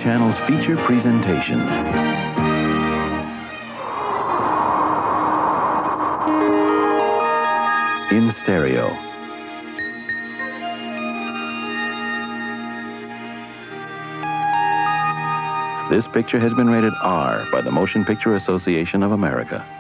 Channel's feature presentation. In stereo. This picture has been rated R by the Motion Picture Association of America.